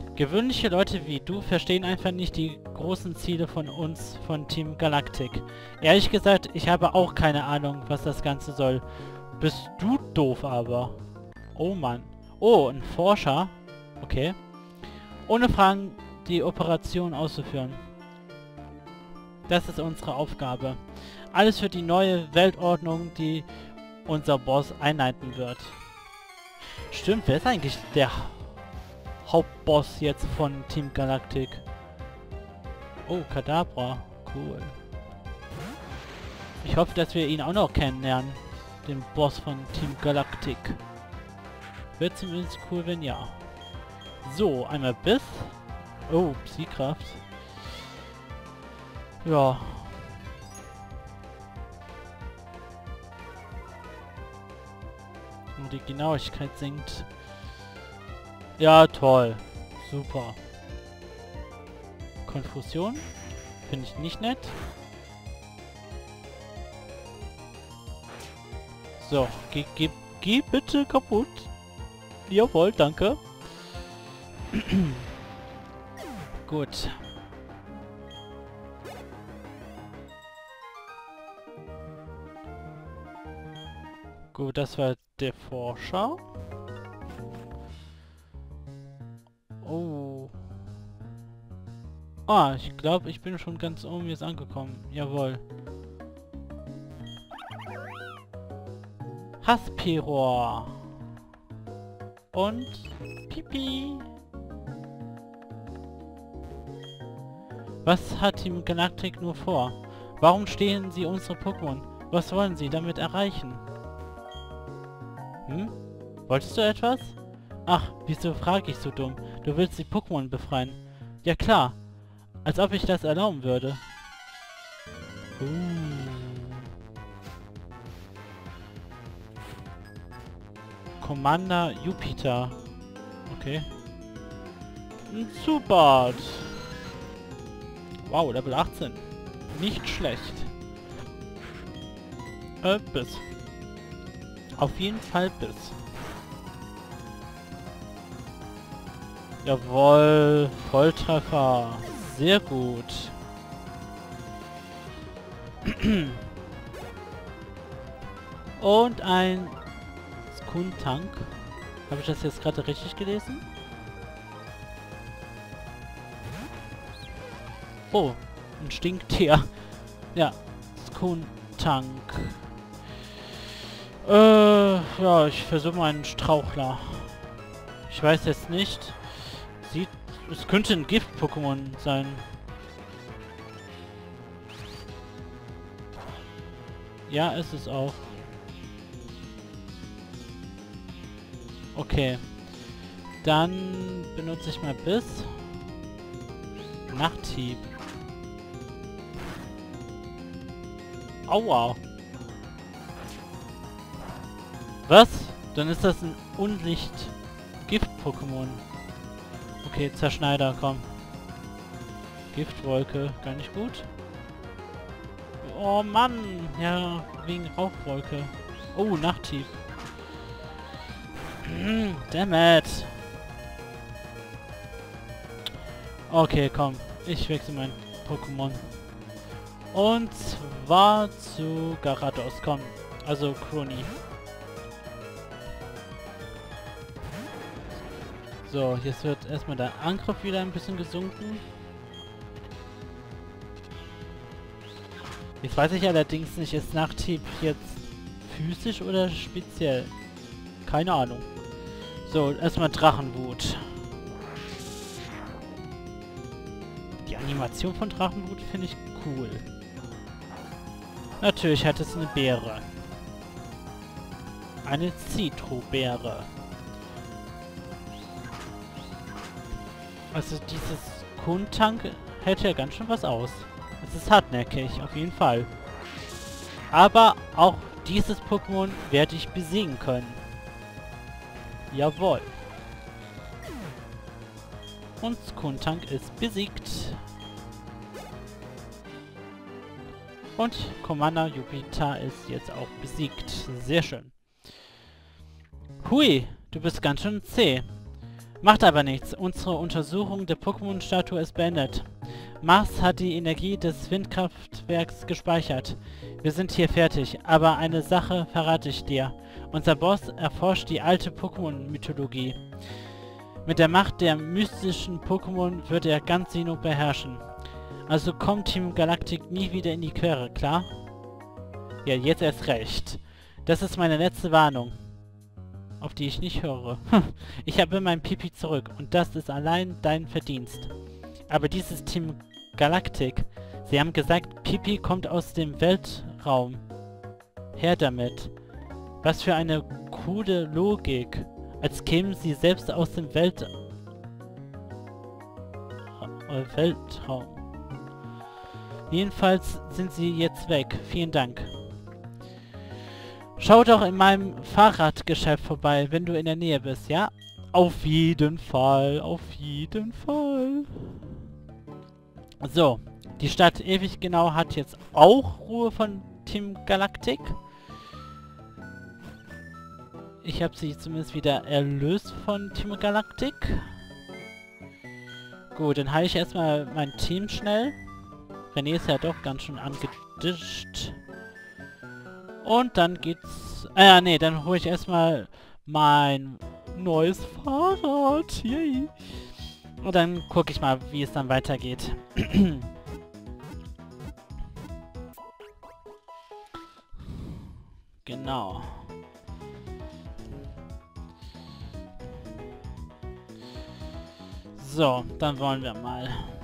Gewöhnliche Leute wie du verstehen einfach nicht die großen Ziele von uns, von Team Galactic. Ehrlich gesagt, ich habe auch keine Ahnung, was das Ganze soll. Bist du doof aber. Oh Mann. Oh, ein Forscher. Okay. Ohne Fragen die Operation auszuführen. Das ist unsere Aufgabe. Alles für die neue Weltordnung, die unser Boss einleiten wird. Stimmt, wer ist eigentlich der Hauptboss jetzt von Team Galactic? Oh, Kadabra. Cool. Ich hoffe, dass wir ihn auch noch kennenlernen. Den Boss von Team Galactic. Wäre zumindest cool, wenn ja. So, einmal Biss. Oh, Psykraft. Ja. Und die Genauigkeit sinkt. Ja, toll. Super. Konfusion? Finde ich nicht nett. So, geh bitte kaputt. Jawohl, danke. Gut. Gut, das war der Forscher. Oh. Ah, ich glaube, ich bin schon ganz oben jetzt angekommen. Jawohl. Haspiror. Und Pipi. Was hat Team Galactic nur vor? Warum stehlen sie unsere Pokémon? Was wollen sie damit erreichen? Hm? Wolltest du etwas? Ach, wieso frage ich so dumm? Du willst die Pokémon befreien. Ja klar. Als ob ich das erlauben würde. Commander Jupiter. Okay. Ein Zubat. Wow, Level 18. Nicht schlecht. Biss. Auf jeden Fall Biss. Jawohl. Volltreffer. Sehr gut. Und ein Skuntank. Habe ich das jetzt gerade richtig gelesen? Oh, ein Stinktier. Ja, Skuntank. Ja, ich versuche mal einen Strauchler. Ich weiß jetzt nicht. Es könnte ein Gift-Pokémon sein. Ja, ist es auch. Okay. Dann benutze ich mal Biss. Nachthieb. Aua. Was? Dann ist das ein Unlicht-Gift-Pokémon. Okay, Zerschneider, komm. Giftwolke, gar nicht gut. Oh Mann! Ja, wegen Rauchwolke. Oh, Nachthieb. Damn it! Okay, komm. Ich wechsle mein Pokémon. Und zwar zu Gyarados, komm. Also Crony. So, jetzt wird erstmal der Angriff wieder ein bisschen gesunken. Jetzt weiß ich allerdings nicht, ist Nachthieb jetzt physisch oder speziell? Keine Ahnung. So, erstmal Drachenwut. Die Animation von Drachenwut finde ich cool. Natürlich hat es eine Beere. Eine Zitrobeere. Also dieses Kuntank hält ja ganz schön was aus. Es ist hartnäckig, auf jeden Fall. Aber auch dieses Pokémon werde ich besiegen können. Jawohl. Und Kuntank ist besiegt. Und Commander Jupiter ist jetzt auch besiegt. Sehr schön. Hui, du bist ganz schön zäh. Macht aber nichts. Unsere Untersuchung der Pokémon-Statue ist beendet. Mars hat die Energie des Windkraftwerks gespeichert. Wir sind hier fertig, aber eine Sache verrate ich dir. Unser Boss erforscht die alte Pokémon-Mythologie. Mit der Macht der mystischen Pokémon wird er ganz Sinnoh beherrschen. Also kommt Team Galactic nie wieder in die Quere, klar? Ja, jetzt erst recht. Das ist meine letzte Warnung, auf die ich nicht höre. Ich habe mein Pipi zurück und das ist allein dein Verdienst. Aber dieses Team Galactic, sie haben gesagt, Pipi kommt aus dem Weltraum. Her damit. Was für eine krude Logik. Als kämen sie selbst aus dem Weltraum. Jedenfalls sind sie jetzt weg. Vielen Dank. Schau doch in meinem Fahrradgeschäft vorbei, wenn du in der Nähe bist, ja? Auf jeden Fall, auf jeden Fall. So, die Stadt ewig genau hat jetzt auch Ruhe von Team Galactic. Ich habe sie zumindest wieder erlöst von Team Galactic. Gut, dann heile ich erstmal mein Team schnell. René ist ja doch ganz schön angedischt. Und dann geht's... nee, dann hole ich erstmal mein neues Fahrrad. Yay. Und dann gucke ich mal, wie es dann weitergeht. Genau. So, dann wollen wir mal.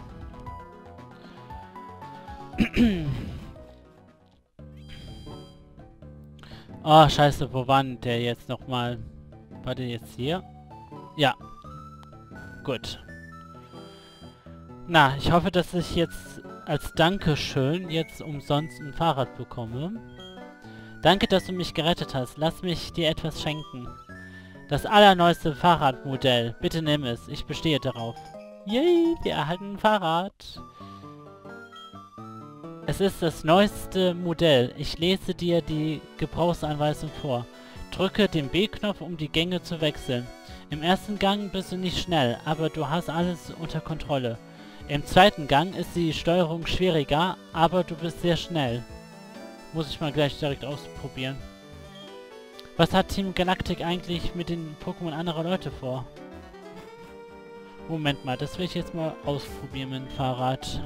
Oh, scheiße, wo war denn der jetzt nochmal? War der jetzt hier? Ja. Gut. Na, ich hoffe, dass ich jetzt als Dankeschön jetzt umsonst ein Fahrrad bekomme. Danke, dass du mich gerettet hast. Lass mich dir etwas schenken. Das allerneueste Fahrradmodell. Bitte nimm es. Ich bestehe darauf. Yay, wir erhalten ein Fahrrad. Es ist das neueste Modell. Ich lese dir die Gebrauchsanweisung vor. Drücke den B-Knopf, um die Gänge zu wechseln. Im ersten Gang bist du nicht schnell, aber du hast alles unter Kontrolle. Im zweiten Gang ist die Steuerung schwieriger, aber du bist sehr schnell. Muss ich mal gleich direkt ausprobieren. Was hat Team Galactic eigentlich mit den Pokémon anderer Leute vor? Moment mal, das will ich jetzt mal ausprobieren mit dem Fahrrad.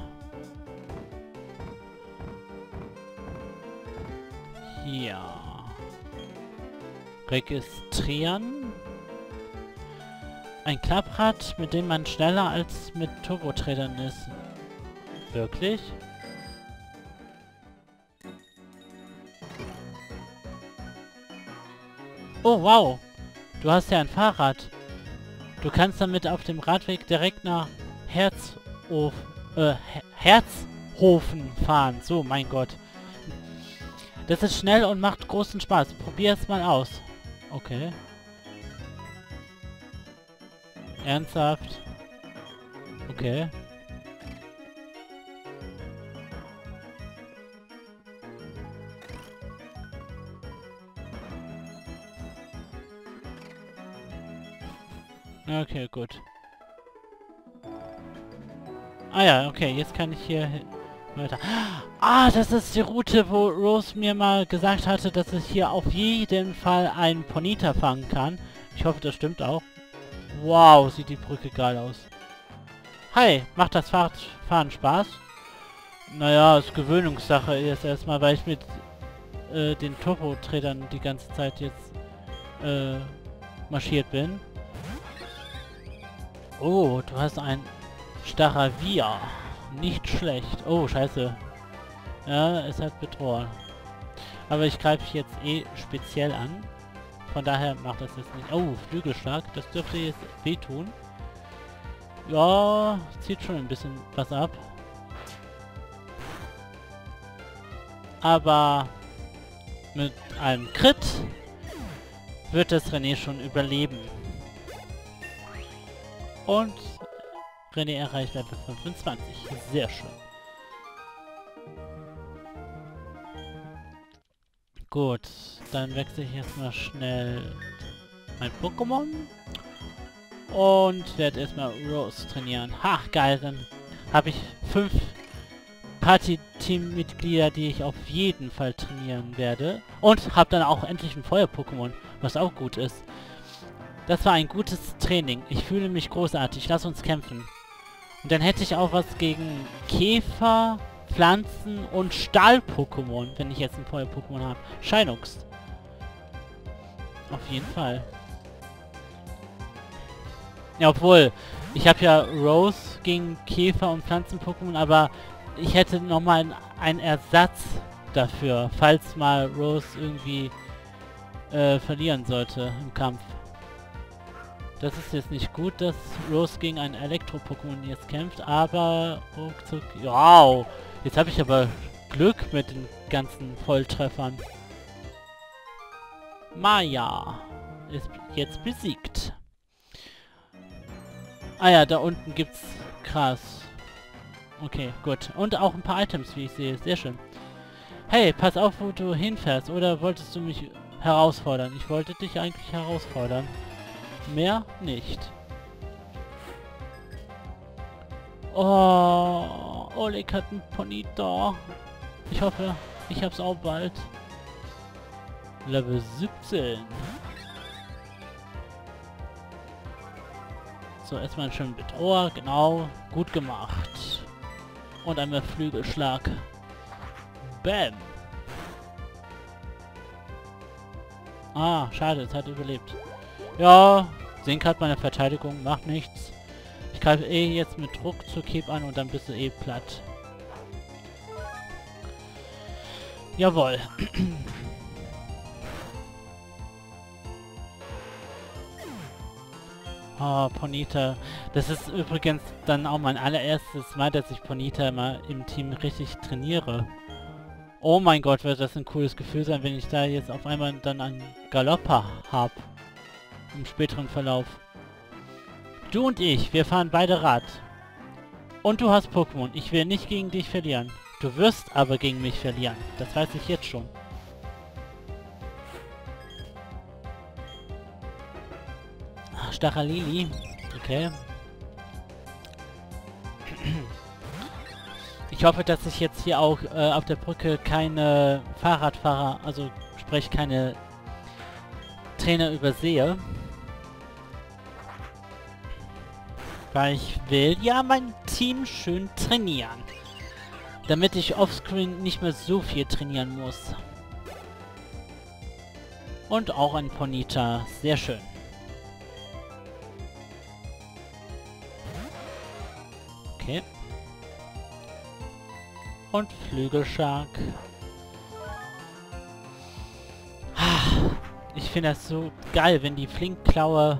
Ja. Registrieren. Ein Klapprad, mit dem man schneller als mit Turboträdern ist. Wirklich? Oh, wow. Du hast ja ein Fahrrad. Du kannst damit auf dem Radweg direkt nach Herzhofen fahren. So, mein Gott. Das ist schnell und macht großen Spaß. Probier es mal aus. Okay. Ernsthaft? Okay. Okay, gut. Ah ja, okay, jetzt kann ich hier weiter. Ah, das ist die Route, wo Rose mir mal gesagt hatte, dass ich hier auf jeden Fall einen Ponyta fangen kann. Ich hoffe, das stimmt auch. Wow, sieht die Brücke geil aus. Hi, macht das Fahren Spaß? Naja, ist Gewöhnungssache jetzt erstmal, weil ich mit den Turboträdern die ganze Zeit jetzt marschiert bin. Oh, du hast ein Staravia. Nicht schlecht. Oh, scheiße. Ja, es hat Betror. Aber ich greife jetzt eh speziell an. Von daher macht das jetzt nicht... Oh, Flügelschlag. Das dürfte jetzt wehtun. Ja, zieht schon ein bisschen was ab. Aber mit einem Crit wird das René schon überleben. Und René erreicht Level 25. Sehr schön. Gut, dann wechsle ich jetzt mal schnell mein Pokémon. Und werde erstmal Rose trainieren. Ha, geil, dann habe ich 5 Party-Team-Mitglieder, die ich auf jeden Fall trainieren werde. Und habe dann auch endlich ein Feuer-Pokémon, was auch gut ist. Das war ein gutes Training. Ich fühle mich großartig. Lass uns kämpfen. Und dann hätte ich auch was gegen Käfer, Pflanzen und Stahl-Pokémon, wenn ich jetzt ein Feuer-Pokémon habe. Scheinungs. Auf jeden Fall. Ja, obwohl, ich habe ja Rose gegen Käfer- und Pflanzen-Pokémon, aber ich hätte nochmal einen Ersatz dafür, falls mal Rose irgendwie verlieren sollte im Kampf. Das ist jetzt nicht gut, dass Rose gegen ein Elektro-Pokémon jetzt kämpft, aber... Wow! Jetzt habe ich aber Glück mit den ganzen Volltreffern. Maya ist jetzt besiegt. Ah ja, da unten gibt's Gras. Okay, gut. Und auch ein paar Items, wie ich sehe. Sehr schön. Hey, pass auf, wo du hinfährst. Oder wolltest du mich herausfordern? Ich wollte dich eigentlich herausfordern. Mehr nicht. Oh, Oleg hat einen Ponyta. Ich hoffe, ich hab's auch bald. Level 17. So, erstmal einen schönen Bedroher. Genau. Gut gemacht. Und einmal Flügelschlag. Bam. Ah, schade, es hat überlebt. Ja, sehen gerade meine Verteidigung, macht nichts. Ich greife eh jetzt mit Druck zur Cape an und dann bist du eh platt. Jawohl. Oh, Ponyta. Das ist übrigens dann auch mein allererstes Mal, dass ich Ponyta mal im Team richtig trainiere. Oh mein Gott, wird das ein cooles Gefühl sein, wenn ich da jetzt auf einmal dann einen Galopper habe. Im späteren Verlauf. Du und ich, wir fahren beide Rad. Und du hast Pokémon. Ich will nicht gegen dich verlieren. Du wirst aber gegen mich verlieren. Das weiß ich jetzt schon. Stachelili. Okay. Ich hoffe, dass ich jetzt hier auch auf der Brücke keine Fahrradfahrer, also sprich keine Trainer übersehe. Weil ich will ja mein Team schön trainieren. Damit ich offscreen nicht mehr so viel trainieren muss. Und auch ein Ponyta. Sehr schön. Okay. Und Flügelschlag. Ich finde das so geil, wenn die Flinkklaue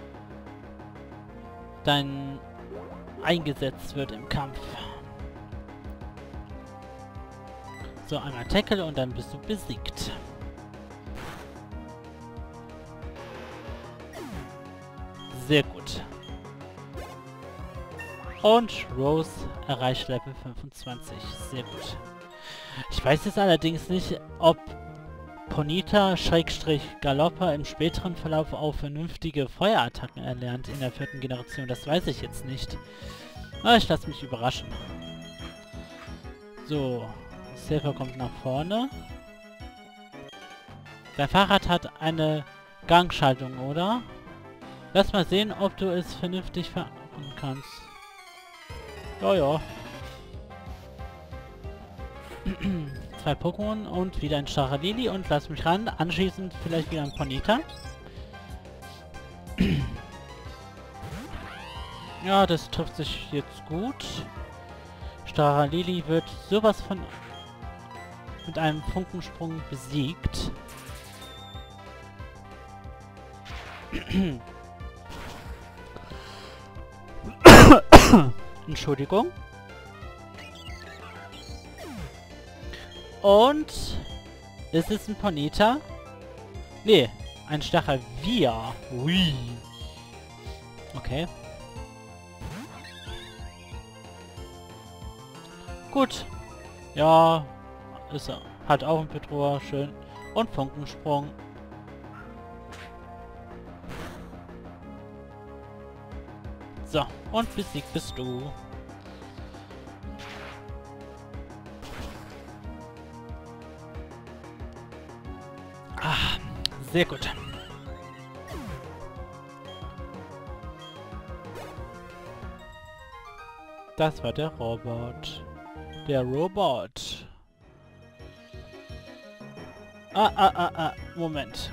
dann eingesetzt wird im Kampf. So, einmal Tackle und dann bist du besiegt. Sehr gut. Und Rose erreicht Level 25. Sehr gut. Ich weiß jetzt allerdings nicht, ob Ponyta-Galopper im späteren Verlauf auch vernünftige Feuerattacken erlernt in der 4. Generation. Das weiß ich jetzt nicht. Aber ich lasse mich überraschen. So. Silver kommt nach vorne. Dein Fahrrad hat eine Gangschaltung, oder? Lass mal sehen, ob du es vernünftig fahren kannst. Ja, ja. 2 Pokémon und wieder ein Stachelili und lass mich ran. Anschließend vielleicht wieder ein Ponyta. Ja, das trifft sich jetzt gut. Stachelili wird sowas von mit einem Funkensprung besiegt. Entschuldigung. Und ist es ein Ponyta? Nee, ein Stachelvia. Ui. Okay. Gut. Ja, ist er. Hat auch einen Bedroher, schön. Und Funkensprung. So, und besiegt bist du. Ah, sehr gut. Das war der Robot. Der Robot. Moment.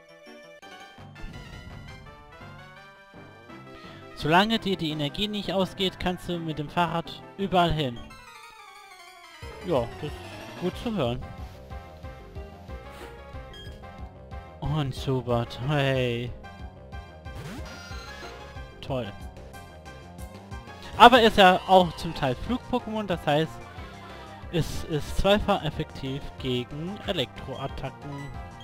Solange dir die Energie nicht ausgeht, kannst du mit dem Fahrrad überall hin. Ja, das ist gut zu hören. Und Zubat, hey. Toll. Aber ist ja auch zum Teil Flug-Pokémon, das heißt, es ist zweifach effektiv gegen Elektroattacken.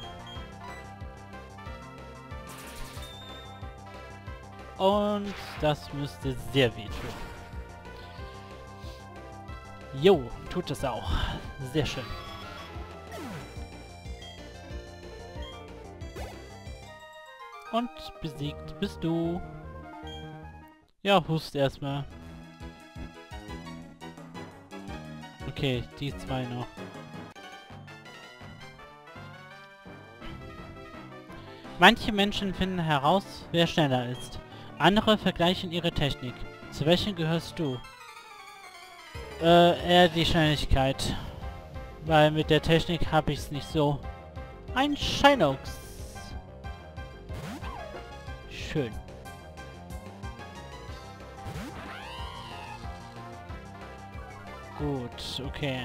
Und das müsste sehr wehtun. Jo, tut es auch. Sehr schön. Und besiegt bist du. Ja, hust erstmal. Okay, die zwei noch. Manche Menschen finden heraus, wer schneller ist. Andere vergleichen ihre Technik. Zu welchen gehörst du? Eher die Schnelligkeit. Weil mit der Technik habe ich es nicht so. Ein Shinox. Schön. Gut, okay.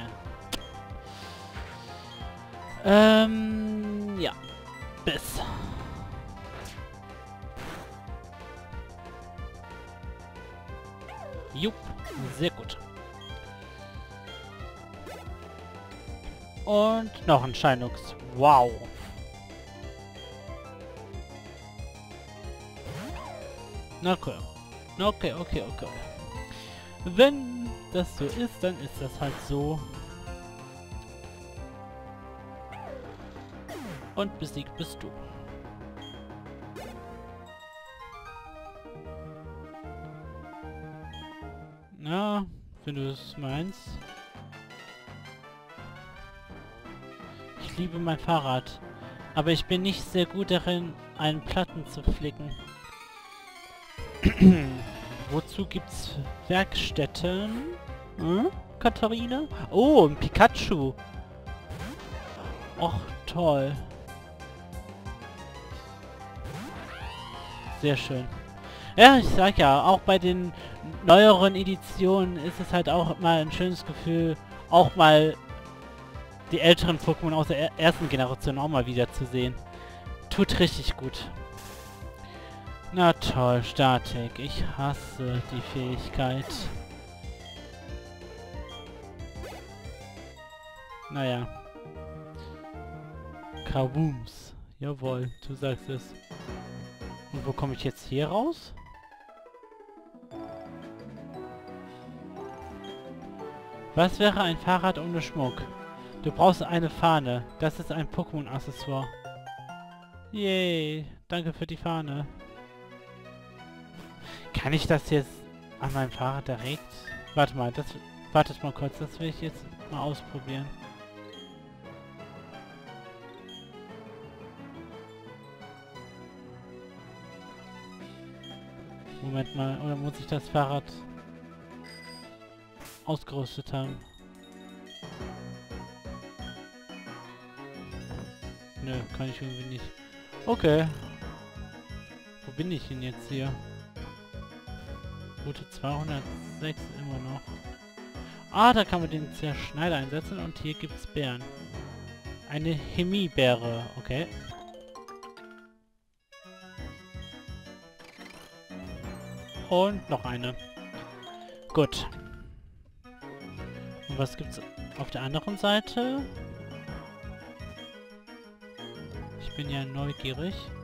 Ja. Bis. Jupp, sehr gut. Und noch ein Shinox. Wow. Okay. Okay. Wenn das so ist, dann ist das halt so. Und besiegt bist du. Na, wenn du es meinst. Ich liebe mein Fahrrad. Aber ich bin nicht sehr gut darin, einen Platten zu flicken. Wozu gibt's Werkstätten? Hm? Katharina? Oh, ein Pikachu. Och, toll. Sehr schön. Ja, ich sag ja, auch bei den neueren Editionen ist es halt auch mal ein schönes Gefühl, auch mal die älteren Pokémon aus der ersten Generation auch mal wieder zu sehen. Tut richtig gut. Na toll, Statik. Ich hasse die Fähigkeit. Naja. Kabooms. Jawohl, du sagst es. Und wo komme ich jetzt hier raus? Was wäre ein Fahrrad ohne Schmuck? Du brauchst eine Fahne. Das ist ein Pokémon-Accessoire. Yay, danke für die Fahne. Kann ich das jetzt an meinem Fahrrad direkt? Warte mal, wartet mal kurz, das will ich jetzt mal ausprobieren. Moment mal, oder muss ich das Fahrrad ausgerüstet haben? Nö, kann ich irgendwie nicht. Okay. Wo bin ich denn jetzt hier? Route 206 immer noch. Ah, da kann man den Zerschneider einsetzen und hier gibt es Bären. Eine Hemibeere, okay. Und noch eine. Gut. Und was gibt's auf der anderen Seite? Ich bin ja neugierig.